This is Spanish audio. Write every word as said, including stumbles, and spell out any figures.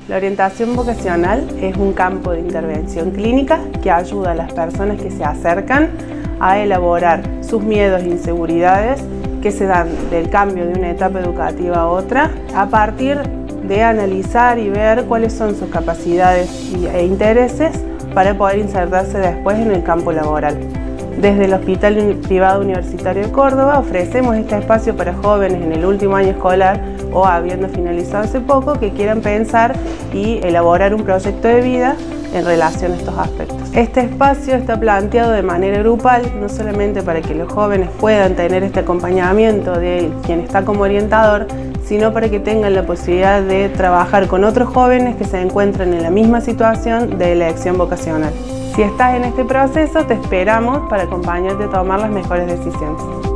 La orientación vocacional es un campo de intervención clínica que ayuda a las personas que se acercan a elaborar sus miedos e inseguridades que se dan del cambio de una etapa educativa a otra a partir de analizar y ver cuáles son sus capacidades e intereses para poder insertarse después en el campo laboral. Desde el Hospital Privado Universitario de Córdoba ofrecemos este espacio para jóvenes en el último año escolar o habiendo finalizado hace poco que quieran pensar y elaborar un proyecto de vida en relación a estos aspectos. Este espacio está planteado de manera grupal, no solamente para que los jóvenes puedan tener este acompañamiento de quien está como orientador, sino para que tengan la posibilidad de trabajar con otros jóvenes que se encuentran en la misma situación de elección vocacional. Si estás en este proceso, te esperamos para acompañarte a tomar las mejores decisiones.